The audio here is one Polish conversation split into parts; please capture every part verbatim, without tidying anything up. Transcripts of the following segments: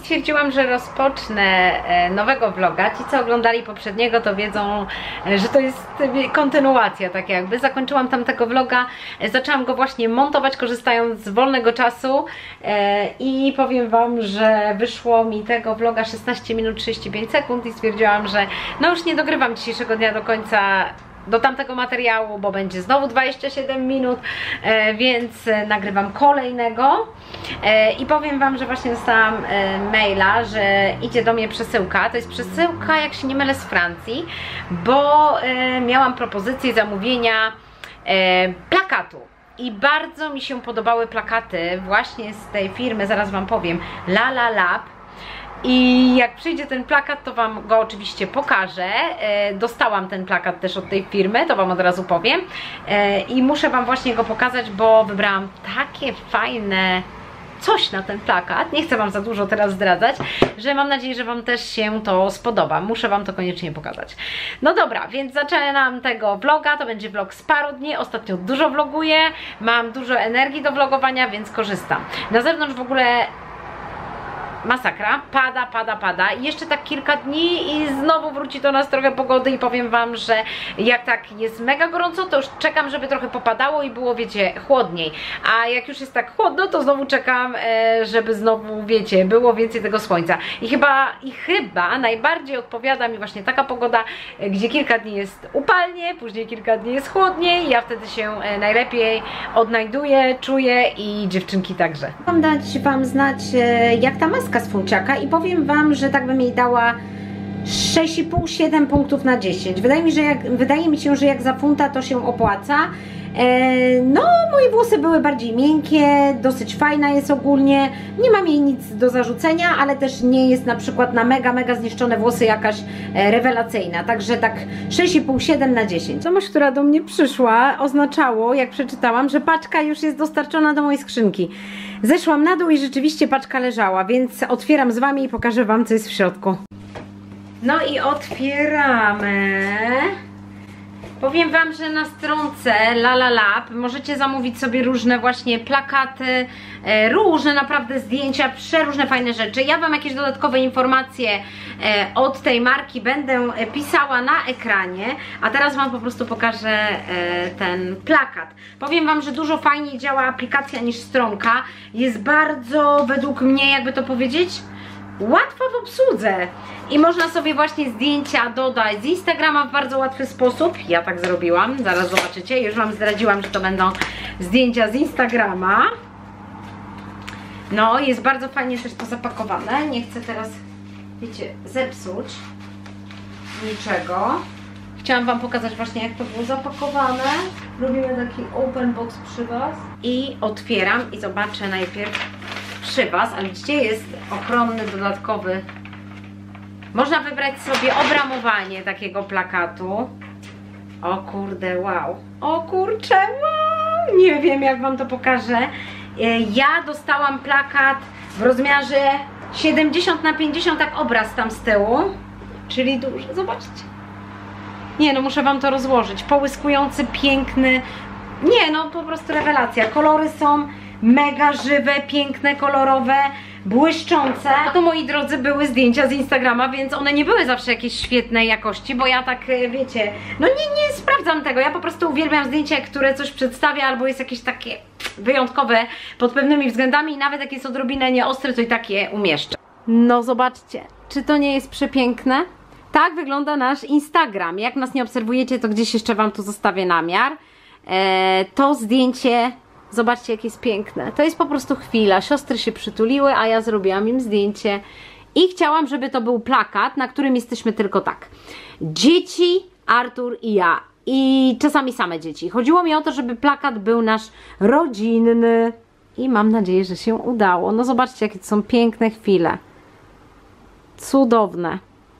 stwierdziłam, że rozpocznę nowego vloga. Ci, co oglądali poprzedniego, to wiedzą, że to jest kontynuacja, tak jakby. Zakończyłam tamtego vloga, zaczęłam go właśnie montować, korzystając z wolnego czasu i powiem wam, że wyszło mi tego vloga szesnaście minut trzydzieści pięć sekund i stwierdziłam, że no już nie dogrywam dzisiejszego dnia do końca do tamtego materiału, bo będzie znowu dwadzieścia siedem minut, e, więc nagrywam kolejnego e, i powiem wam, że właśnie dostałam e, maila, że idzie do mnie przesyłka. To jest przesyłka, jak się nie mylę, z Francji, bo e, miałam propozycję zamówienia e, plakatu. I bardzo mi się podobały plakaty właśnie z tej firmy, zaraz wam powiem, La La Lab. I jak przyjdzie ten plakat, to wam go oczywiście pokażę. E, dostałam ten plakat też od tej firmy, to wam od razu powiem. E, I muszę wam właśnie go pokazać, bo wybrałam takie fajne coś na ten plakat. Nie chcę wam za dużo teraz zdradzać, że mam nadzieję, że wam też się to spodoba. Muszę wam to koniecznie pokazać. No dobra, więc zaczynam tego vloga. To będzie vlog z paru dni. Ostatnio dużo vloguję. Mam dużo energii do vlogowania, więc korzystam. Na zewnątrz w ogóle masakra, pada, pada, pada i jeszcze tak kilka dni i znowu wróci do nas trochę pogody i powiem wam, że jak tak jest mega gorąco, to już czekam, żeby trochę popadało i było, wiecie, chłodniej, a jak już jest tak chłodno, to znowu czekam, żeby znowu, wiecie, było więcej tego słońca i chyba, i chyba najbardziej odpowiada mi właśnie taka pogoda, gdzie kilka dni jest upalnie, później kilka dni jest chłodniej i ja wtedy się najlepiej odnajduję, czuję i dziewczynki także. Mam dać wam znać, jak ta maska z funciaka i powiem wam, że tak bym jej dała sześć i pół siedem punktów na dziesięć. Wydaje mi, że jak, wydaje mi się, że jak za funta to się opłaca. E, no, moje włosy były bardziej miękkie, dosyć fajna jest ogólnie, nie mam jej nic do zarzucenia, ale też nie jest na przykład na mega, mega zniszczone włosy jakaś e, rewelacyjna, także tak sześć i pół siedem na dziesięć. Wiadomość, która do mnie przyszła, oznaczało, jak przeczytałam, że paczka już jest dostarczona do mojej skrzynki. Zeszłam na dół i rzeczywiście paczka leżała, więc otwieram z wami i pokażę wam, co jest w środku. No i otwieramy. Powiem wam, że na stronce La La Lab możecie zamówić sobie różne właśnie plakaty, e, różne naprawdę zdjęcia, przeróżne fajne rzeczy. Ja wam jakieś dodatkowe informacje e, od tej marki będę pisała na ekranie, a teraz wam po prostu pokażę e, ten plakat. Powiem wam, że dużo fajniej działa aplikacja niż stronka. Jest bardzo, według mnie, jakby to powiedzieć, łatwa w obsłudze i można sobie właśnie zdjęcia dodać z Instagrama w bardzo łatwy sposób. Ja tak zrobiłam, zaraz zobaczycie, już wam zdradziłam, że to będą zdjęcia z Instagrama. No, jest bardzo fajnie też to zapakowane. Nie chcę teraz, wiecie, zepsuć niczego. Chciałam wam pokazać właśnie, jak to było zapakowane. Robimy taki open box przy was i otwieram i zobaczę najpierw przy was, ale widzicie, jest ochronny, dodatkowy. Można wybrać sobie obramowanie takiego plakatu. O kurde, wow. O kurcze, wow. Nie wiem, jak wam to pokażę. Ja dostałam plakat w rozmiarze siedemdziesiąt na pięćdziesiąt, tak obraz tam z tyłu. Czyli duży, zobaczcie. Nie no, muszę wam to rozłożyć. Połyskujący, piękny. Nie no, po prostu rewelacja. Kolory są mega żywe, piękne, kolorowe, błyszczące. A to, moi drodzy, były zdjęcia z Instagrama, więc one nie były zawsze jakieś świetnej jakości, bo ja tak, wiecie, no nie, nie sprawdzam tego. Ja po prostu uwielbiam zdjęcia, które coś przedstawia albo jest jakieś takie wyjątkowe pod pewnymi względami i nawet jak jest odrobinę nieostre, to i takie umieszczę. No zobaczcie, czy to nie jest przepiękne? Tak wygląda nasz Instagram. Jak nas nie obserwujecie, to gdzieś jeszcze wam tu zostawię namiar. Eee, to zdjęcie, zobaczcie, jak jest piękne. To jest po prostu chwila. Siostry się przytuliły, a ja zrobiłam im zdjęcie. I chciałam, żeby to był plakat, na którym jesteśmy tylko tak. Dzieci, Artur i ja. I czasami same dzieci. Chodziło mi o to, żeby plakat był nasz rodzinny. I mam nadzieję, że się udało. No zobaczcie, jakie to są piękne chwile. Cudowne.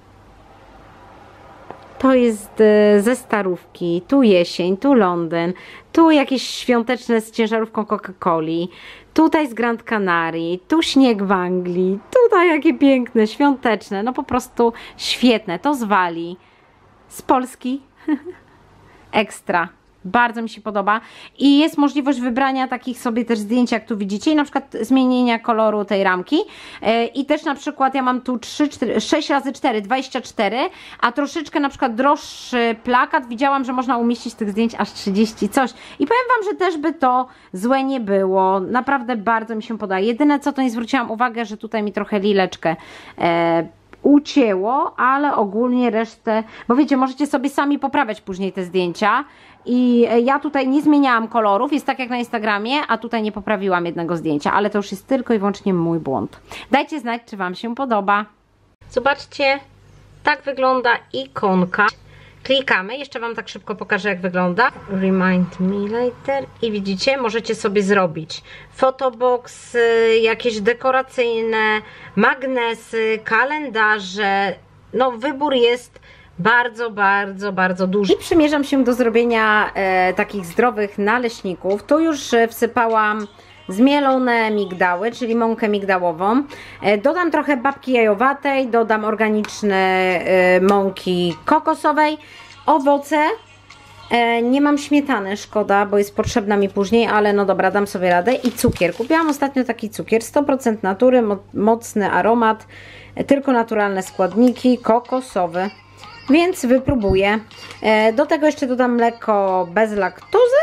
To jest ze Starówki, tu jesień, tu Londyn, tu jakieś świąteczne z ciężarówką Coca-Coli, tutaj z Grand Canarii, tu śnieg w Anglii, tutaj jakie piękne, świąteczne, no po prostu świetne, to z Walii, z Polski, ekstra. Bardzo mi się podoba i jest możliwość wybrania takich sobie też zdjęć, jak tu widzicie, i na przykład zmienienia koloru tej ramki. I też na przykład ja mam tu trzy, cztery, sześć razy cztery, dwadzieścia cztery, a troszeczkę na przykład droższy plakat widziałam, że można umieścić tych zdjęć aż trzydzieści coś. I powiem wam, że też by to złe nie było. Naprawdę bardzo mi się podoba. Jedyne co to nie zwróciłam uwagę, że tutaj mi trochę lileczkę e, ucięło, ale ogólnie resztę, bo wiecie, możecie sobie sami poprawiać później te zdjęcia. I ja tutaj nie zmieniałam kolorów, jest tak jak na Instagramie, a tutaj nie poprawiłam jednego zdjęcia, ale to już jest tylko i wyłącznie mój błąd. Dajcie znać, czy wam się podoba. Zobaczcie, tak wygląda ikonka. Klikamy, jeszcze wam tak szybko pokażę, jak wygląda. Remind me later. I widzicie, możecie sobie zrobić fotobox, jakieś dekoracyjne, magnesy, kalendarze. No wybór jest bardzo, bardzo, bardzo duży. I przymierzam się do zrobienia e, takich zdrowych naleśników. Tu już e, wsypałam zmielone migdały, czyli mąkę migdałową. E, dodam trochę babki jajowatej, dodam organiczne e, mąki kokosowej, owoce. E, nie mam śmietany, szkoda, bo jest potrzebna mi później, ale no dobra, dam sobie radę. I cukier. Kupiłam ostatnio taki cukier, sto procent natury, mo mocny aromat, e, tylko naturalne składniki, kokosowy. Więc wypróbuję. E, do tego jeszcze dodam mleko bez laktozy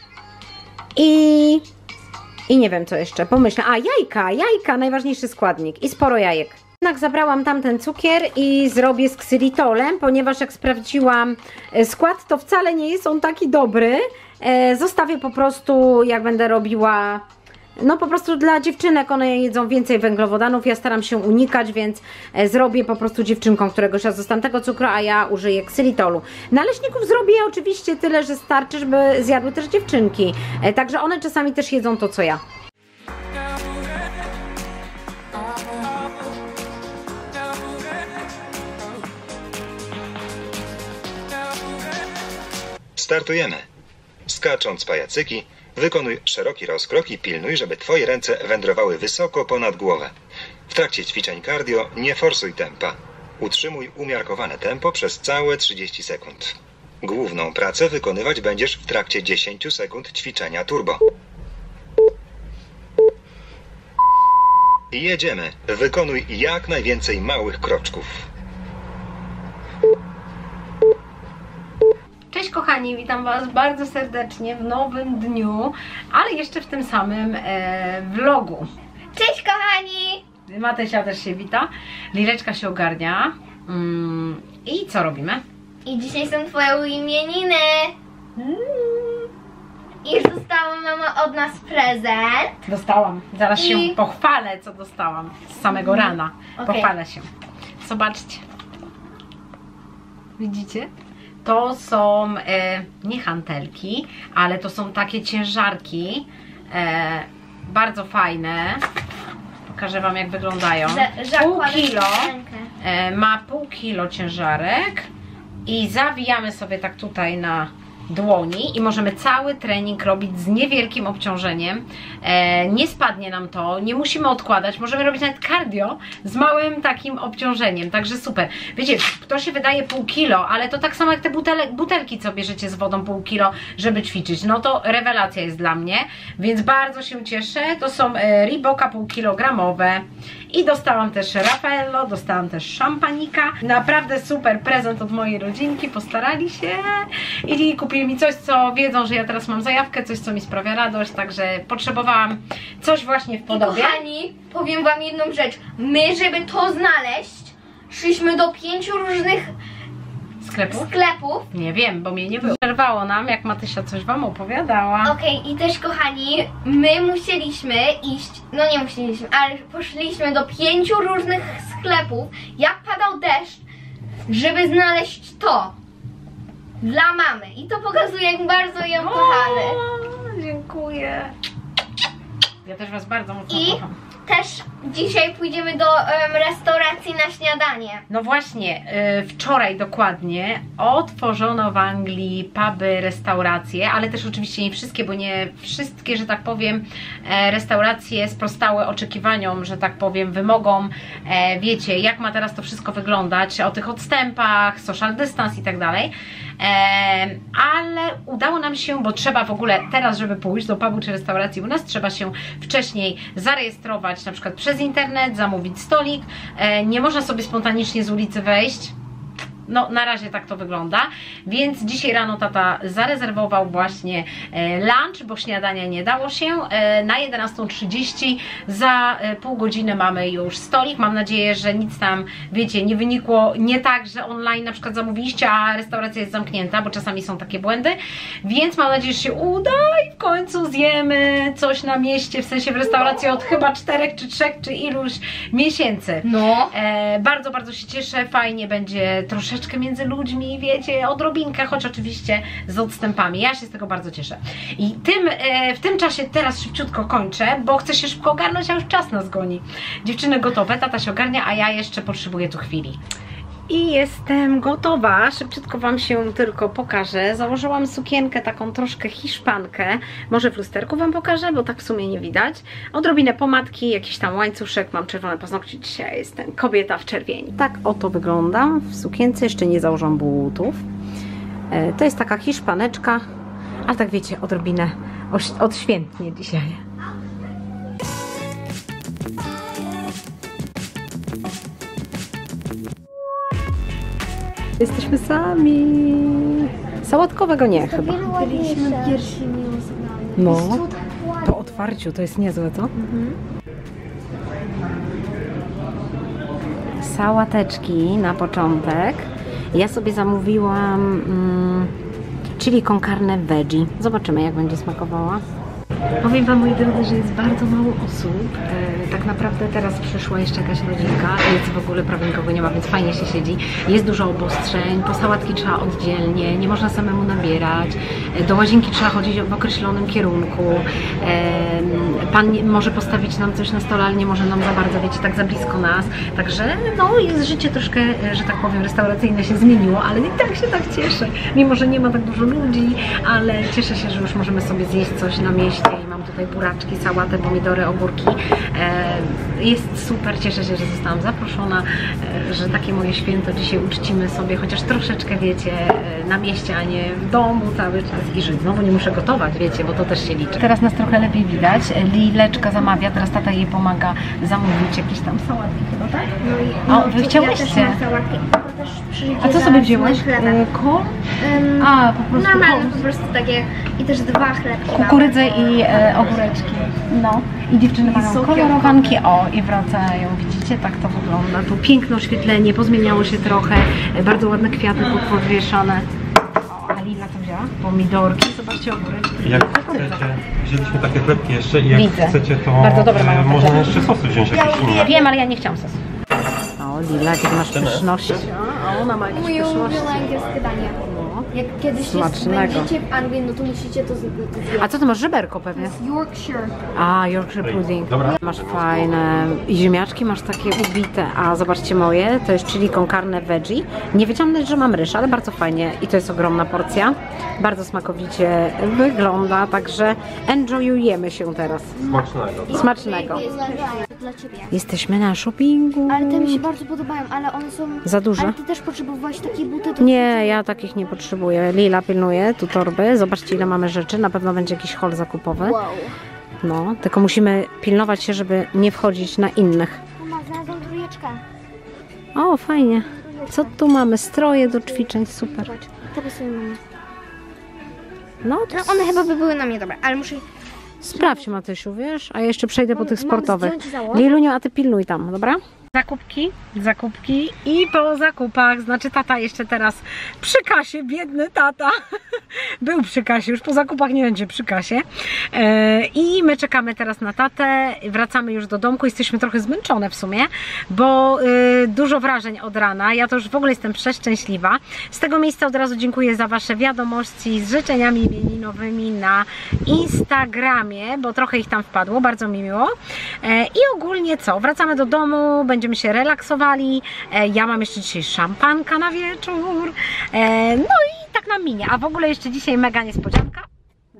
i, i nie wiem co jeszcze, pomyślę. A, jajka, jajka, najważniejszy składnik i sporo jajek. Jednak zabrałam tamten cukier i zrobię z ksylitolem, ponieważ jak sprawdziłam skład, to wcale nie jest on taki dobry. E, zostawię po prostu, jak będę robiła... No po prostu dla dziewczynek, one jedzą więcej węglowodanów, ja staram się unikać, więc zrobię po prostu dziewczynkom któregoś razu z tamtego cukru, a ja użyję ksylitolu. Naleśników zrobię oczywiście tyle, że starczy, żeby zjadły też dziewczynki, także one czasami też jedzą to, co ja. Startujemy. Skacząc pajacyki, wykonuj szeroki rozkrok i pilnuj, żeby twoje ręce wędrowały wysoko ponad głowę. W trakcie ćwiczeń cardio nie forsuj tempa. Utrzymuj umiarkowane tempo przez całe trzydzieści sekund. Główną pracę wykonywać będziesz w trakcie dziesięciu sekund ćwiczenia turbo. Jedziemy. Wykonuj jak najwięcej małych kroczków. Cześć kochani, witam was bardzo serdecznie w nowym dniu, ale jeszcze w tym samym e, vlogu. Cześć kochani! Matysia też się wita, Lileczka się ogarnia. Mm, I co robimy? I dzisiaj są twoje imieniny! Mm. I dostała mama od nas prezent. Dostałam, zaraz I... się pochwalę, co dostałam z samego mm. rana. Okay. Pochwalę się. Zobaczcie. Widzicie? To są e, nie hantelki, ale to są takie ciężarki, e, bardzo fajne. Pokażę wam, jak wyglądają. Pół kilo, e, ma pół kilo ciężarek i zawijamy sobie tak tutaj na dłoni i możemy cały trening robić z niewielkim obciążeniem. E, nie spadnie nam to, nie musimy odkładać, możemy robić nawet cardio z małym takim obciążeniem, także super. Wiecie, to się wydaje pół kilo, ale to tak samo jak te butele, butelki, co bierzecie z wodą pół kilo, żeby ćwiczyć. No to rewelacja jest dla mnie, więc bardzo się cieszę. To są e, Reeboka pół kilogramowe i dostałam też Raffaello, dostałam też szampanika. Naprawdę super prezent od mojej rodzinki, postarali się i kupili mi coś, co wiedzą, że ja teraz mam zajawkę, coś, co mi sprawia radość, także potrzebowałam coś właśnie w podobie. I kochani, powiem wam jedną rzecz. My, żeby to znaleźć, szliśmy do pięciu różnych sklepów. sklepów. Nie wiem, bo mnie nie było. Przerwało nam, jak Matysia coś wam opowiadała. Okej, okay, i też kochani, my musieliśmy iść, no nie musieliśmy, ale poszliśmy do pięciu różnych sklepów, jak padał deszcz, żeby znaleźć to. Dla mamy. I to pokazuje, jak bardzo ją kochamy. Dziękuję. Ja też was bardzo mocno I kocham. też dzisiaj pójdziemy do um, restauracji na śniadanie. No właśnie, yy, wczoraj dokładnie otworzono w Anglii puby, restauracje, ale też oczywiście nie wszystkie, bo nie wszystkie, że tak powiem, e, restauracje sprostały oczekiwaniom, że tak powiem, wymogom. E, wiecie, jak ma teraz to wszystko wyglądać, o tych odstępach, social distance i tak dalej. ale udało nam się, bo trzeba w ogóle teraz, żeby pójść do pubu czy restauracji u nas, trzeba się wcześniej zarejestrować, na przykład przez internet, zamówić stolik, nie można sobie spontanicznie z ulicy wejść. No, na razie tak to wygląda, więc dzisiaj rano tata zarezerwował właśnie e, lunch, bo śniadania nie dało się. E, na jedenastą trzydzieści za e, pół godziny mamy już stolik. Mam nadzieję, że nic tam, wiecie, nie wynikło nie tak, że online na przykład zamówiliście, a restauracja jest zamknięta, bo czasami są takie błędy, więc mam nadzieję, że się uda i w końcu zjemy coś na mieście, w sensie w restauracji od chyba czterech czy trzech, czy iluś miesięcy. No. E, bardzo, bardzo się cieszę, fajnie będzie troszeczkę między ludźmi, wiecie, odrobinkę, choć oczywiście z odstępami. Ja się z tego bardzo cieszę. I tym, e, w tym czasie teraz szybciutko kończę, bo chcę się szybko ogarnąć, a już czas nas goni. Dziewczyny gotowe, tata się ogarnia, a ja jeszcze potrzebuję tu chwili. I jestem gotowa, szybciutko Wam się tylko pokażę. Założyłam sukienkę taką troszkę hiszpankę. Może w lusterku Wam pokażę, bo tak w sumie nie widać. Odrobinę pomadki, jakiś tam łańcuszek, mam czerwone paznokcie, dzisiaj jestem kobieta w czerwieni. Tak oto wyglądam w sukience, jeszcze nie założam butów. E, to jest taka hiszpaneczka, a tak wiecie, odrobinę odświętnie dzisiaj. Jesteśmy sami. Sałatkowego nie chyba. Byliśmy pierwsi No, po otwarciu to jest niezłe, co? Mhm. Sałateczki na początek. Ja sobie zamówiłam mm, chili con carne veggie. Zobaczymy, jak będzie smakowała. Powiem Wam, moi drodzy, że jest bardzo mało osób. E, tak naprawdę teraz przyszła jeszcze jakaś rodzinka, więc w ogóle prawie nikogo nie ma, więc fajnie się siedzi. Jest dużo obostrzeń, po sałatki trzeba oddzielnie, nie można samemu nabierać. E, do łazienki trzeba chodzić w określonym kierunku. E, pan nie, może postawić nam coś na stole, ale nie może nam za bardzo, wiecie, tak za blisko nas. Także no, jest życie troszkę, że tak powiem, restauracyjne się zmieniło, ale i tak się tak cieszę. Mimo, że nie ma tak dużo ludzi, ale cieszę się, że już możemy sobie zjeść coś na mieście. I mam tutaj buraczki, sałatę, pomidory, ogórki. E, jest super, cieszę się, że zostałam zaproszona, e, że takie moje święto dzisiaj uczcimy sobie, chociaż troszeczkę, wiecie, e, na mieście, a nie w domu cały czas i żyć. No bo nie muszę gotować, wiecie, bo to też się liczy. Teraz nas trochę lepiej widać. Lileczka zamawia, teraz tata jej pomaga zamówić jakieś tam sałatki chyba, tak? No i o, wy chciałyście? Ja sałatki, też a co sobie wzięłaś? E, Kol? Um, a, po prostu normalne, po prostu takie i też dwa chlebki. Kukurydzę i e, ogóreczki. No. I dziewczyny mają kolorowanki. O, i wracają. Widzicie, tak to wygląda. Tu piękne oświetlenie, pozmieniało się trochę. Bardzo ładne kwiaty podwieszane. O, a Lila co wzięła? Pomidorki. Zobaczcie, ogóreczki. Jak chcecie, wzięliśmy takie chlebki jeszcze i jak Widzę. chcecie, to bardzo dobre mają e, można jeszcze sosy wziąć jakieś inne. Wiem, ale ja nie chciałam sosu. O, Lila, jakie masz pyszności. A ona ma jakieś Moje pyszności. ulubione angielskie danie. Jak kiedyś jest, Smacznego. będziecie w Anglii, no to musicie to zjeść. A co to masz? Żeberko pewnie? Yorkshire. A, Yorkshire pudding. Dobra. Masz fajne i ziemniaczki masz takie ubite. A zobaczcie moje, to jest chili con carne veggie. Nie wiedziałam nawet, że mam ryż, ale bardzo fajnie i to jest ogromna porcja. Bardzo smakowicie wygląda, także enjoyujemy się teraz. Smacznego. Smacznego. Jest dla ciebie. Jesteśmy na shoppingu. Ale te mi się bardzo podobają, ale one są... Za duże? Ale ty też potrzebowałaś takie buty? To Nie, ja takich nie potrzebuję. Lila pilnuje tu torby. Zobaczcie, ile mamy rzeczy. Na pewno będzie jakiś haul zakupowy. Wow. No, tylko musimy pilnować się, żeby nie wchodzić na innych. Mama, znalazłam trójeczkę. O, fajnie. Co tu mamy? Stroje do ćwiczeń, super. Zobacz, te pasują na mnie. No, to No one chyba by były na mnie dobre, ale muszę... sprawdź, Matysiu, wiesz? A jeszcze przejdę po tych Mam sportowych. zdjąć założę? Liluniu, a ty pilnuj tam, dobra? Zakupki, zakupki i po zakupach, znaczy tata jeszcze teraz przy kasie, biedny tata, był przy kasie, już po zakupach nie będzie przy kasie e, i my czekamy teraz na tatę, wracamy już do domku, jesteśmy trochę zmęczone w sumie, bo e, dużo wrażeń od rana, ja to już w ogóle jestem przeszczęśliwa. Z tego miejsca od razu dziękuję za Wasze wiadomości z życzeniami imieninowymi na Instagramie, bo trochę ich tam wpadło, bardzo mi miło e, i ogólnie co, wracamy do domu, będzie Będziemy się relaksowali. E, ja mam jeszcze dzisiaj szampanka na wieczór. E, no i tak nam minie. A w ogóle jeszcze dzisiaj mega niespodzianka.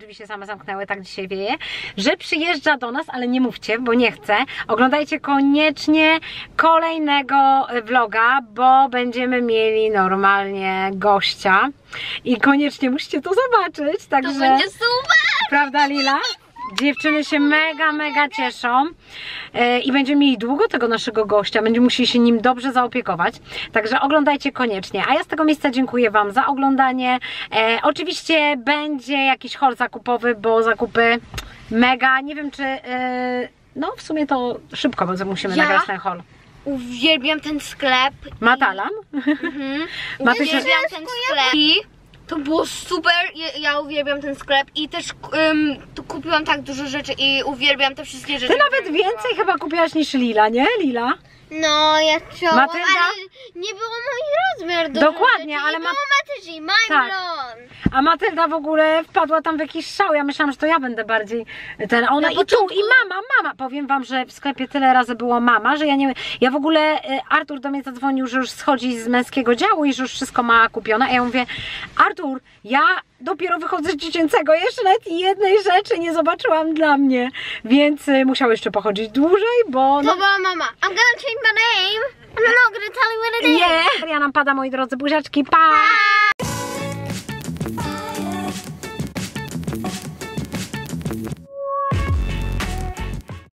drzwi się same zamknęły, tak dzisiaj wieje, że przyjeżdża do nas, ale nie mówcie, bo nie chcę. Oglądajcie koniecznie kolejnego vloga, bo będziemy mieli normalnie gościa i koniecznie musicie to zobaczyć, także... To będzie super! Prawda, Lila? Dziewczyny się mega, mega cieszą e, i będziemy mieli długo tego naszego gościa, będziemy musieli się nim dobrze zaopiekować, także oglądajcie koniecznie, a ja z tego miejsca dziękuję Wam za oglądanie. E, oczywiście będzie jakiś haul zakupowy, bo zakupy mega, nie wiem czy, e, no w sumie to szybko, bo musimy Ja? nagrać ten haul. Uwielbiam ten sklep. Matalam? Mhm. Maty się... Uwielbiam ten sklep. I to było super. Ja, ja uwielbiam ten sklep i też um, tu kupiłam tak dużo rzeczy i uwielbiam te wszystkie rzeczy. Ty nawet więcej chyba kupiłaś niż Lila, nie? Lila? No, ja chciałam, Matylda? ale nie było mój rozmiar do Dokładnie, rzeczy. ale Nie ma- było Matyldy, mind Tak. blown. A Matylda w ogóle wpadła tam w jakiś szał. Ja myślałam, że to ja będę bardziej ten. Ona Na i tu, początku- i mama, mama. Powiem wam, że w sklepie tyle razy było mama, że ja nie. Ja w ogóle e, Artur do mnie zadzwonił, że już schodzi z męskiego działu i że już wszystko ma kupione. A ja mówię, Artur, ja dopiero wychodzę z dziecięcego, jeszcze nawet jednej rzeczy nie zobaczyłam dla mnie. Więc e, musiał jeszcze pochodzić dłużej, bo. To No, była mama. I'm gonna change my name. I'm not gonna tell you what it is. nie! Ja nam pada, moi drodzy, buziaczki, pa! Pa!